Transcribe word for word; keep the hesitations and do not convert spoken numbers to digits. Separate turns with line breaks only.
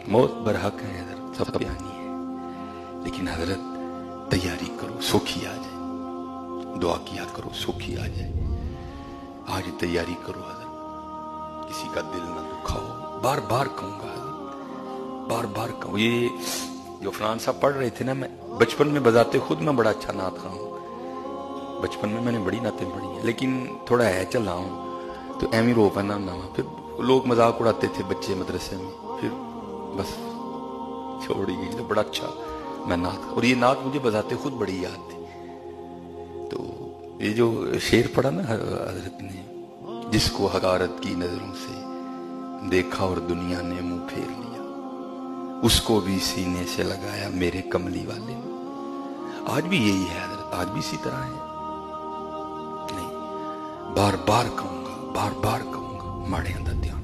موت برحق ہے حضرت، سب کا بیانی ہے، لیکن حضرت تیاری کرو سوکھی آ جائے، دعا کیا کرو سوکھی آ جائے، آج تیاری کرو حضرت، کسی کا دل نہ دکھاؤ، بار بار کہوں گا حضرت، بار بار کہوں. یہ جو فرحان صاحب پڑھ رہے تھے نا، میں بچپن میں بذات خود میں بڑا اچھا نعت خواہ ہوں، بچپن میں میں نے بڑی نعتیں پڑھی ہیں، لیکن تھوڑا ہے چلا ہوں تو ایویں رو پانا نہ ہوا، پھر لوگ مذاق اڑاتے تھے بچے مدرسے میں، پھر بس چھوڑ ہی گئی. تو بڑا اچھا میں نعت، اور یہ نعت مجھے بذات خود بڑی یاد تھی. تو یہ جو شعر پڑھا نا حضرت نے، جس کو حقارت کی نظروں سے دیکھا اور دنیا نے منہ پھیر لیا، اس کو بھی سینے سے لگایا میرے کملی والے نے. آج بھی یہی ہے حضرت، آج بھی اسی طرح ہے. نہیں، بار بار کہوں گا، بار بار کہوں گا، ماڑے اندر دھیان